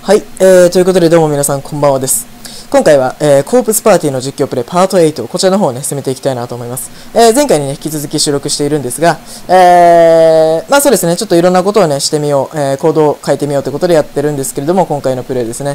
はい、ということでどうも皆さんこんばんはです。今回は、コープスパーティーの実況プレイパート8、こちらの方をね、進めていきたいなと思います。前回にね、引き続き収録しているんですが、まあそうですね、ちょっといろんなことをね、してみよう、コードを変えてみようということでやってるんですけれども、今回のプレイですね。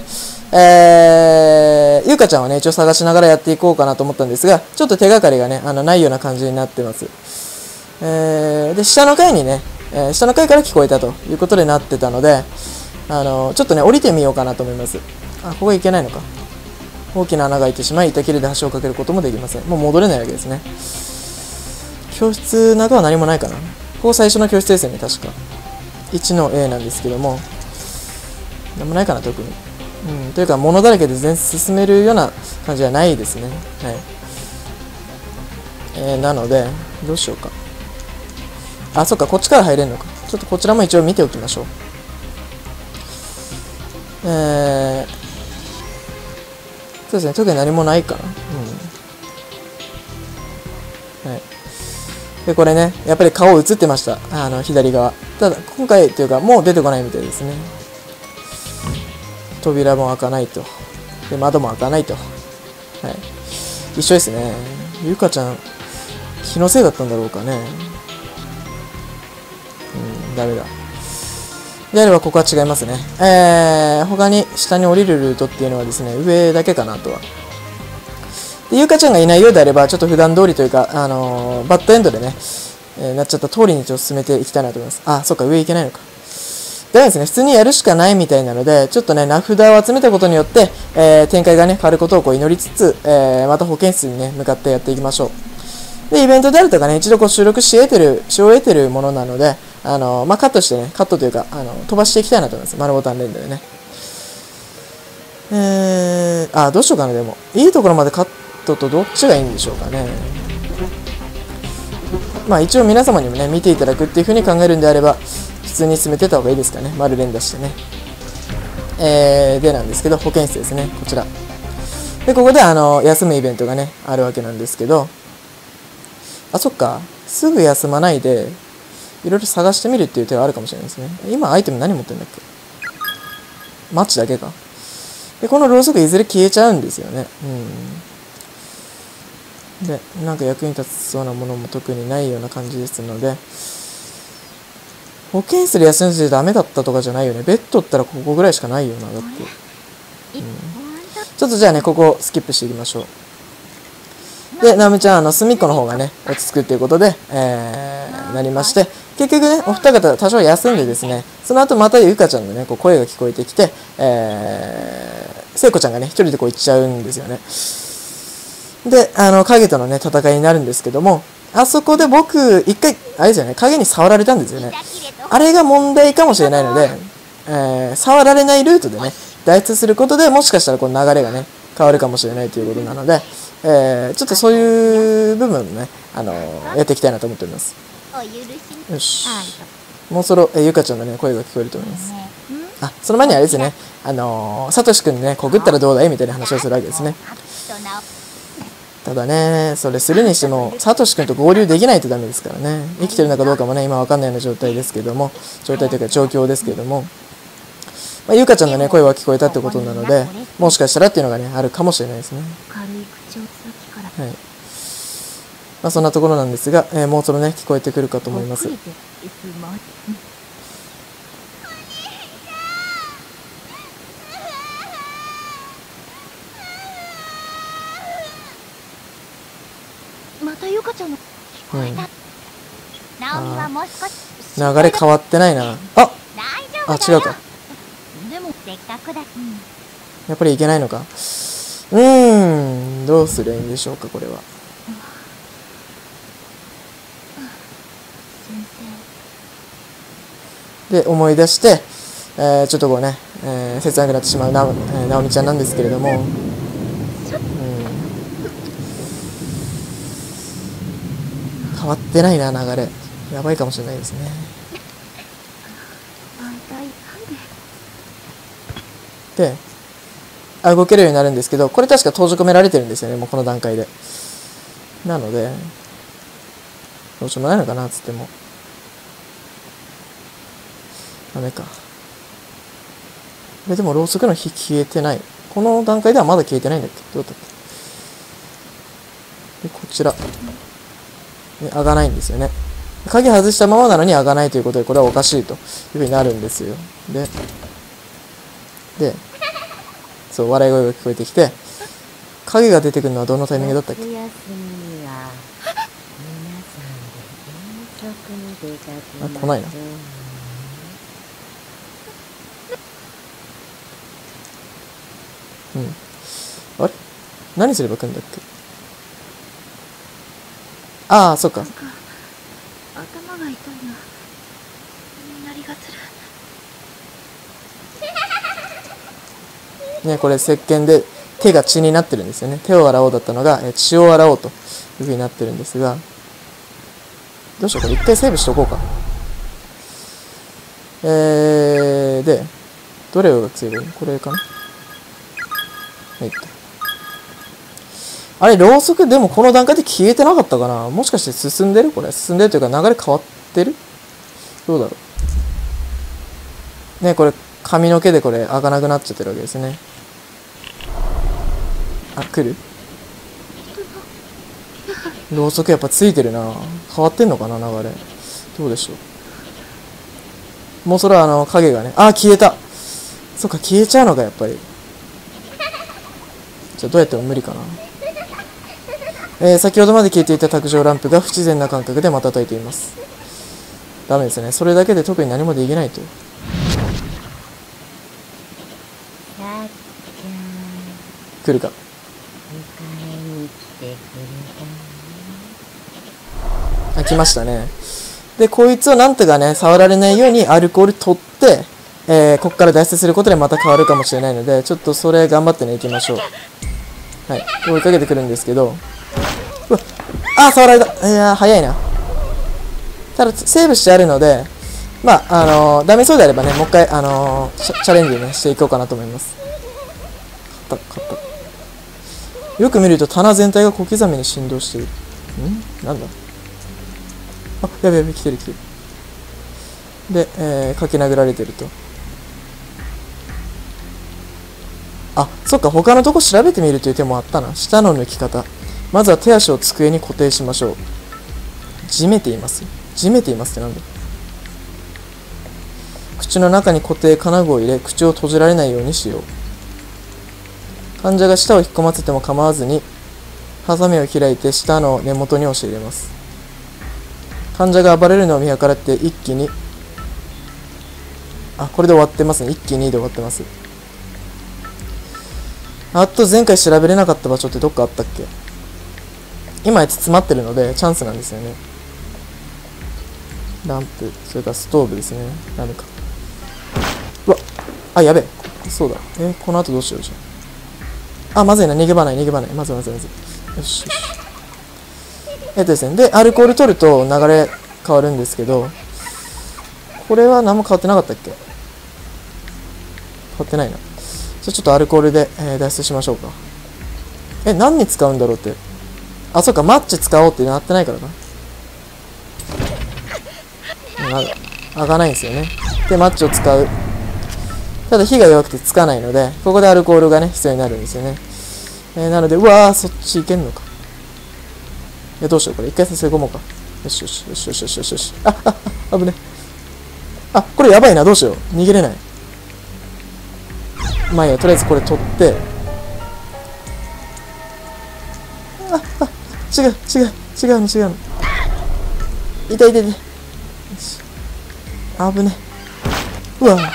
ゆうかちゃんはね、一応探しながらやっていこうかなと思ったんですが、ちょっと手がかりがね、ないような感じになってます。で、下の階にね、下の階から聞こえたということでなってたので、ちょっとね、降りてみようかなと思います。あ、ここ行けないのか。大きな穴が開いてしまい、板切れで橋を架けることもできません。もう戻れないわけですね。教室中は何もないかな。ここ最初の教室ですよね、確か。1の A なんですけども、何もないかな、特に。というか、物だらけで全然進めるような感じはないですね。はい。なので、どうしようか。あ、そっか、こっちから入れるのか。ちょっとこちらも一応見ておきましょう。そうですね、特に何もないかな。はい。で、これね、やっぱり顔映ってました。左側。ただ、今回というか、もう出てこないみたいですね。扉も開かないと。で、窓も開かないと。はい。一緒ですね。ゆかちゃん、気のせいだったんだろうかね。ダメだ。であればここは違いますね。他に下に降りるルートっていうのはですね、上だけかなとは。で、ゆうかちゃんがいないようであれば、ちょっと普段通りというか、バッドエンドでね、なっちゃった通りにちょっと進めていきたいなと思います。あ、そっか、上行けないのか。ダメですね、普通にやるしかないみたいなので、ちょっとね、名札を集めたことによって、展開がね、変わることをこう祈りつつ、また保健室にね、向かってやっていきましょう。で、イベントであるとかね、一度こう収録し終えてるものなので、まあ、カットしてね、カットというか、飛ばしていきたいなと思います。丸ボタン連打でね。どうしようかな、でも。いいところまでカットとどっちがいいんでしょうかね。まあ、一応皆様にもね、見ていただくっていう風に考えるんであれば、普通に進めてた方がいいですかね。丸連打してね。でなんですけど、保健室ですね、こちら。で、ここで休むイベントがね、あるわけなんですけど、あ、そっか。すぐ休まないで、いろいろ探してみるっていう手はあるかもしれないですね。今アイテム何持ってんだっけ？マッチだけか。で、このろうそくいずれ消えちゃうんですよね。で、なんか役に立つそうなものも特にないような感じですので、保健室で休んでダメだったとかじゃないよね。ベッドったらここぐらいしかないよな、だって。ちょっとじゃあね、ここスキップしていきましょう。で、ナオミちゃん、隅っこの方がね、落ち着くっていうことで、なりまして、結局ね、お二方多少休んでですね、その後またゆかちゃんのね、こう声が聞こえてきて、聖子ちゃんがね、一人でこう行っちゃうんですよね。で、影とのね、戦いになるんですけども、あそこで僕、一回、あれですよね、影に触られたんですよね。あれが問題かもしれないので、触られないルートでね、脱出することでもしかしたらこの流れがね、変わるかもしれないということなので、ちょっとそういう部分をね、やっていきたいなと思っております。よし。もうそろ、ゆかちゃんのね、声が聞こえると思います。あ、その前にあれですね、さとしくんね、告ったらどうだいみたいな話をするわけですね。ただね、それするにしても、さとしくんと合流できないとダメですからね。生きてるのかどうかもね、今わかんないような状態ですけども、状態というか状況ですけども、まあ、ゆかちゃんのね、声は聞こえたってことなので、もしかしたらっていうのがね、あるかもしれないですね。はい。まあ、そんなところなんですが、もうそろね、聞こえてくるかと思います。 またゆかちゃんの聞こえた。 流れ変わってないな。あ、違うか。 でもせっかくだ。 やっぱりいけないのか。どうすりゃいいんでしょうか、これは。で、思い出して、ちょっとこうね、切なくなってしまうなおみちゃんなんですけれども、変わってないな、流れ。やばいかもしれないですね。で、動けるようになるんですけど、これ確か閉じ込められてるんですよね、もうこの段階で。なので、どうしようもないのかな、つっても。ダメか。 でもろうそくの火消えてない。この段階ではまだ消えてないんだっけ、どうだったっけ。でこちら、ね、開かないんですよね。鍵外したままなのに開かないということで、これはおかしいというふうになるんですよ。でそう、笑い声が聞こえてきて、影が出てくるのはどのタイミングだったっけ。あ、来ないな。うん。あれ、何すれば来るんだっけ。ああ、そっか。 なんか頭が痛いな。なりがする。 ね、これ石鹸で手が血になってるんですよね。手を洗おうだったのが血を洗おうというふうになってるんですが、どうしよう、これ一回セーブしとこうか。でどれを強いの、これかな。はい、あれ、ろうそくでもこの段階で消えてなかったかな。もしかして進んでる、これ進んでるというか流れ変わってる、どうだろうね。これ髪の毛でこれ開かなくなっちゃってるわけですね。あ、来る。ろうそくやっぱついてるな。変わってんのかな、流れ。どうでしょう。もうそれは影がね、あ、消えた。そっか、消えちゃうのか、やっぱり。じゃあどうやっても無理かな。先ほどまで消えていた卓上ランプが不自然な感覚で瞬いています。ダメですね。それだけで特に何もできないと。来るか。あ、来ましたね。でこいつをなんとかね触られないようにアルコール取って、ここから脱出することでまた変わるかもしれないので、ちょっとそれ頑張ってね、いきましょう。はい、追いかけてくるんですけど、うわ、あ、触られた。いや、早いな。ただセーブしてあるので、まあダメそうであればね、もう一回チャレンジねしていこうかなと思います。勝った。よく見ると棚全体が小刻みに振動している。なんだ。あ、やべやべ、来てる。で、かき殴られてると。あ、そっか、他のとこ調べてみるという手もあったな。下の抜き方。まずは手足を机に固定しましょう。じめています。じめていますってなんだ。口の中に固定金具を入れ、口を閉じられないようにしよう。患者が舌を引っ込ませても構わずに、ハサミを開いて舌の根元に押し入れます。患者が暴れるのを見計らって一気に、あ、これで終わってますね。一気にで終わってます。あと前回調べれなかった場所ってどっかあったっけ。今やつ詰まってるのでチャンスなんですよね。ランプ、それからストーブですね。何か。うわ、あ、やべえ。そうだ。この後どうしようじゃん。あ、まずいな。逃げ場ない。まずい。よし。ですね。で、アルコール取ると流れ変わるんですけど、これは何も変わってなかったっけ。変わってないな。じゃあちょっとアルコールで、脱出しましょうか。何に使うんだろうって。あ、そっか、マッチ使おうってなってないからな。開かないんですよね。で、マッチを使う。ただ火が弱くてつかないので、ここでアルコールがね、必要になるんですよね。なので、うわー、そっち行けんのか。どうしよう、これ。一回させ込もうか。よし。あ、危ね。あ、これやばいな、どうしよう。逃げれない。まあいいや、とりあえずこれ取って。違うの。痛い。危ね。うわ。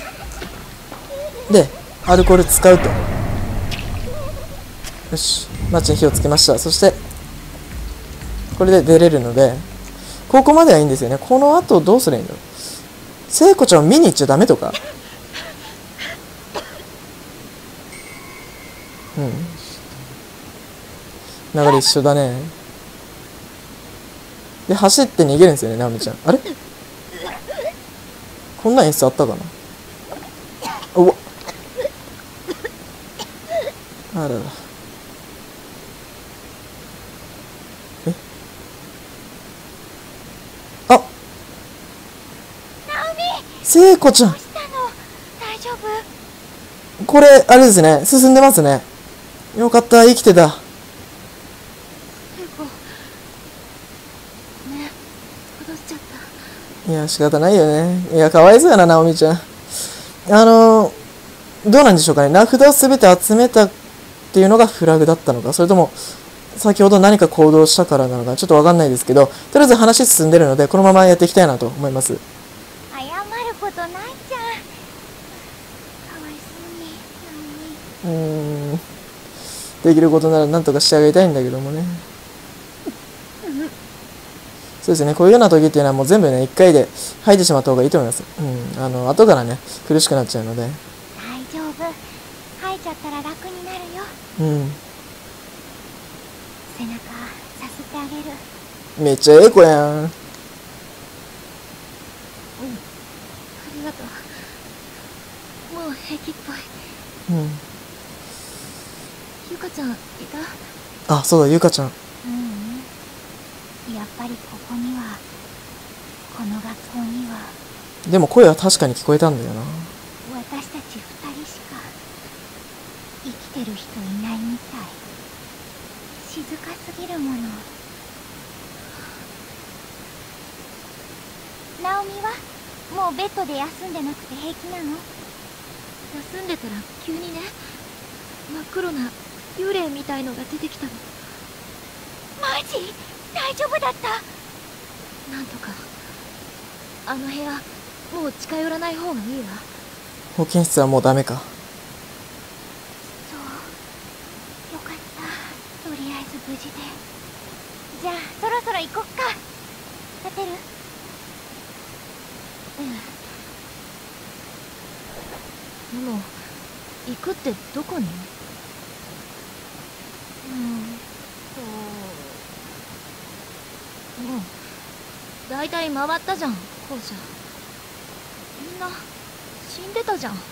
で、アルコール使うと。よし、マッチに火をつけました。そしてこれで出れるので、ここまではいいんですよね。この後どうすればいいんだろう。聖子ちゃんを見に行っちゃダメとか。流れ一緒だね。で、走って逃げるんですよね、ナオミちゃん。あれ、こんな演出あったかな。うわ、あらら。あ、聖子ちゃん。 大丈夫？ これ、あれですね。進んでますね。よかった、生きてた。 聖子ね、戻しちゃった。 いや、仕方ないよね。いや、かわいそうやな、ナオミちゃん。どうなんでしょうかね。名札をすべて集めたっていうのがフラグだったのか、それとも、先ほど何か行動したからなのか、ちょっとわかんないですけど、とりあえず話進んでるので、このままやっていきたいなと思います。 謝ることないじゃん。かわいそうに。 できることなら何とかしてあげたいんだけどもね。そうですね、こういうような時っていうのはもう全部ね、一回で吐いてしまった方がいいと思います。後からね、苦しくなっちゃうので。 大丈夫。吐いちゃったら楽になるよ。背中さすってあげる。 めっちゃええ子やん。 ありがとう。もう平気っぽい。ゆかちゃんいた？ あ、そうだ、ゆかちゃん。 やっぱりここには、この学校にはでも声は確かに聞こえたんだよな。 私たち2人しか生きてる人いないみたい。静かすぎるもの。ナオミはもうベッドで休んでなくて平気なの？休んでたら急にね、真っ黒な幽霊みたいのが出てきたの。マジ？大丈夫だった？なんとかあの部屋もう近寄らない方がいいわ。 保健室はもうダメか。 そうよかった。とりあえず無事で。じゃあそろそろ行こっか。立てる？でも行くってどこに？だいたい回ったじゃん、校舎。みんな死んでたじゃん。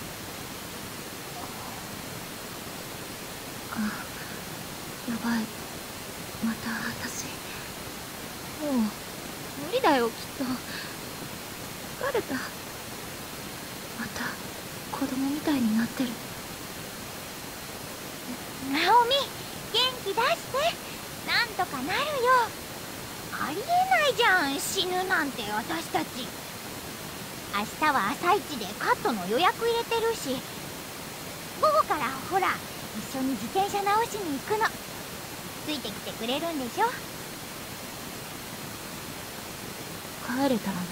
やばい。また私もう無理だよ、きっと。疲れた。また子供みたいになってる。ナオミ、元気出して。なんとかなるよ。ありえないじゃん、死ぬなんて。私たち明日は朝一でカットの予約入れてるし、午後からほら一緒に自転車直しに行くの。ついてきてくれるんでしょ？帰れたら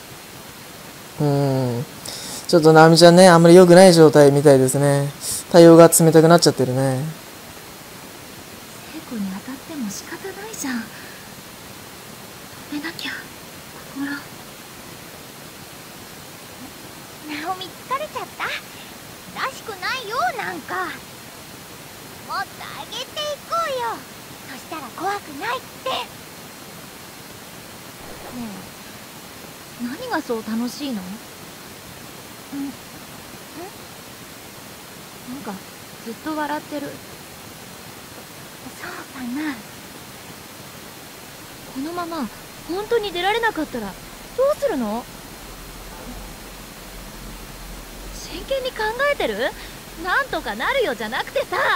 ね。 ちょっとナオミちゃんね、あんまり良くない状態みたいですね。対応が冷たくなっちゃってるね。 聖子に当たっても仕方ないじゃん。止めなきゃ。心。ナオミ疲れちゃった？らしくないよ、なんか。もっと上げていこうよ。そしたら怖くないって。ねえ、何がそう楽しいの？なんかずっと笑ってる。そうかな。このまま本当に出られなかったらどうするの？真剣に考えてる？なんとかなるよじゃなくてさ。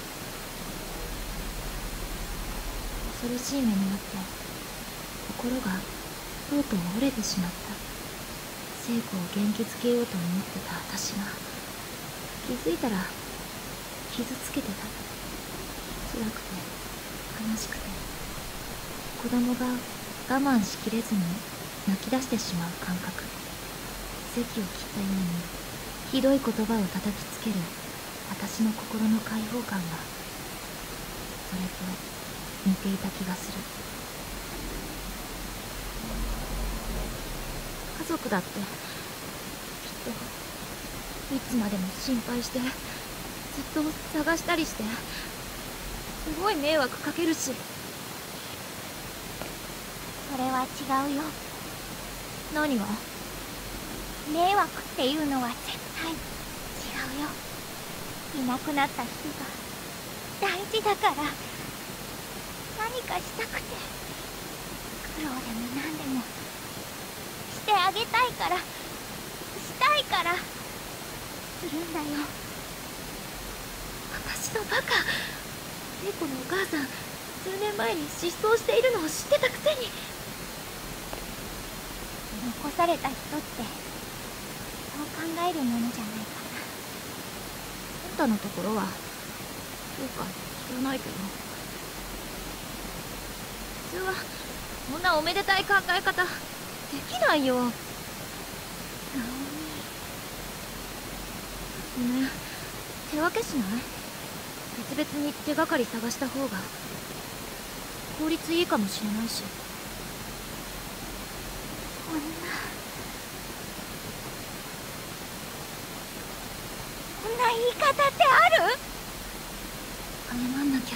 恐ろしい目にあって心がとうとう折れてしまった。聖子を元気づけようと思ってた私が気づいたら傷つけてた。辛くて悲しくて、子供が我慢しきれずに泣き出してしまう感覚。堰を切ったようにひどい言葉を叩きつける私の心の解放感がそれと似ていた気がする。家族だってきっといつまでも心配してずっと探したりしてすごい迷惑かけるし。それは違うよ。何が？迷惑っていうのは絶対違うよ。いなくなった人が大事だから。何かしたくて苦労でも何でもしてあげたいから、したいからするんだよ。 私のバカ。聖子のお母さん、数年前に失踪しているのを知ってたくせに。 残された人ってそう考えるものじゃないかな。 あんたのところはそうか知らないけど、普通はそんなおめでたい考え方できないよ。ナオミ、ごめん、手分けしない？別々に手がかり探した方が効率いいかもしれないし。 こんな言い方ってある？ 謝んなきゃ。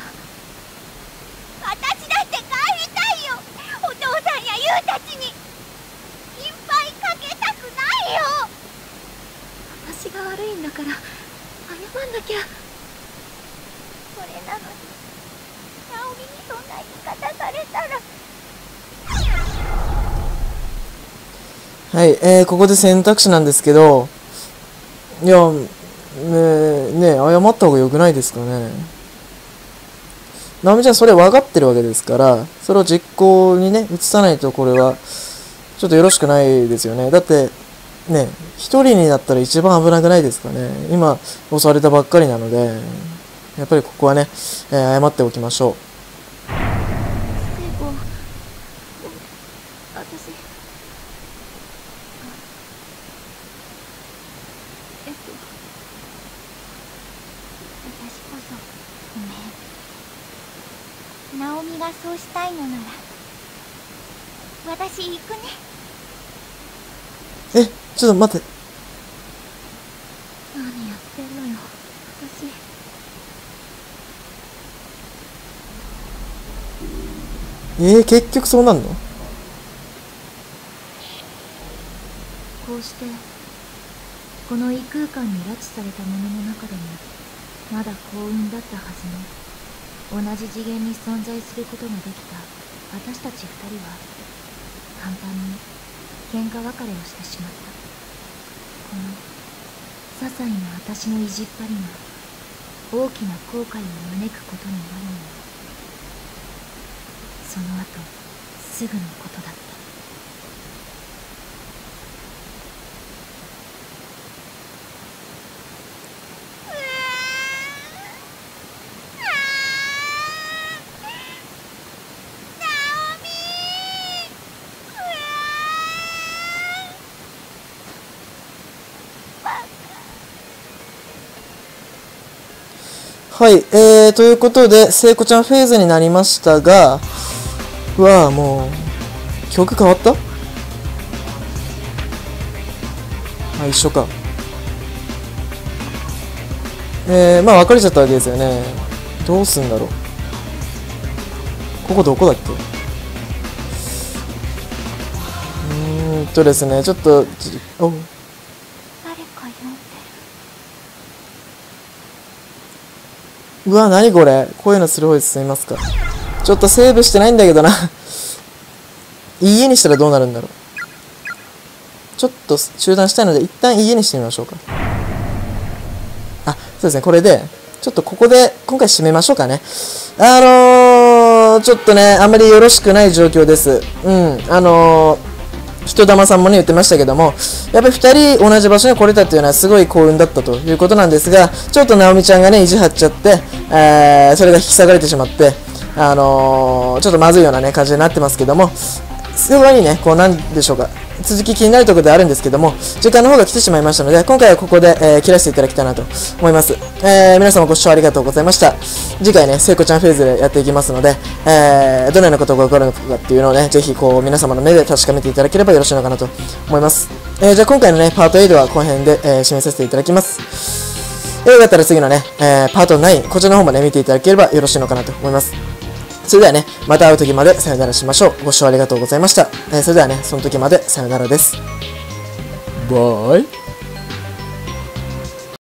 私だって帰りたいよ。お父さんやユウたちに心配かけたくないよ。 私が悪いんだから謝んなきゃ。 それなのにナオミにそんな言い方されたら。 はい、ここで選択肢なんですけど、いや、ねえ、謝った方が良くないですかね。ナオミちゃんそれ分かってるわけですから、それを実行にね、移さないとこれは、ちょっとよろしくないですよね。だって、ね、一人になったら一番危なくないですかね。今、襲われたばっかりなので、やっぱりここはね、謝っておきましょう。 聖子、私、 私こそごめん。ナオミがそうしたいのなら私行くね。 ちょっと待って。 何やってんのよ、私。 結局そうなんの？ こうしてこの異空間に拉致されたものの中でもまだ幸運だったはずの、同じ次元に存在することができた私たち二人は簡単に喧嘩別れをしてしまった。この些細な私の意地っ張りが大きな後悔を招くことになるのは、その後すぐのことだった。 はい、ということで、聖子ちゃんフェーズになりましたが、うわぁ、もう、曲変わった？あ、一緒か。まあ別れちゃったわけですよね。どうすんだろう。ここどこだっけ？ですね、ちょっと、お、 誰か呼んでる。 うわ、何これ。こういうのする方で進みますか。ちょっとセーブしてないんだけどな。家にしたらどうなるんだろう。ちょっと中断したいので、一旦家にしてみましょうか。あ、そうですね、これで、ちょっとここで、今回締めましょうかね。ちょっとね、あんまりよろしくない状況です。人玉さんもね言ってましたけども、やっぱり2人同じ場所に来れたっていうのはすごい幸運だったということなんですが、ちょっと直美ちゃんがね意地張っちゃって、それが引き下がれてしまって、ちょっとまずいようなね感じになってますけども、すごいね、こうなんでしょうか、続き気になるところであるんですけども、時間の方が来てしまいましたので、今回はここで、切らせていただきたいなと思います。皆様ご視聴ありがとうございました。次回ね、聖子ちゃんフェーズでやっていきますので、どのようなことが起こるのかっていうのをね、ぜひこう皆様の目で確かめていただければよろしいのかなと思います。じゃあ今回のね、パート8はこの辺で、締めさせていただきます。よかったら次のね、パート9、こちらの方もね、見ていただければよろしいのかなと思います。それではね、また会う時までさよならしましょう。ご視聴ありがとうございました。それではね、その時までさよならです。バイ。